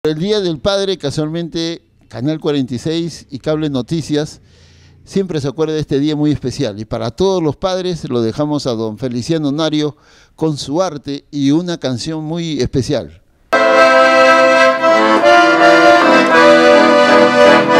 El Día del Padre, casualmente, Canal 46 y Cable Noticias siempre se acuerda de este día muy especial. Y para todos los padres lo dejamos a don Feliciano Nario con su arte y una canción muy especial.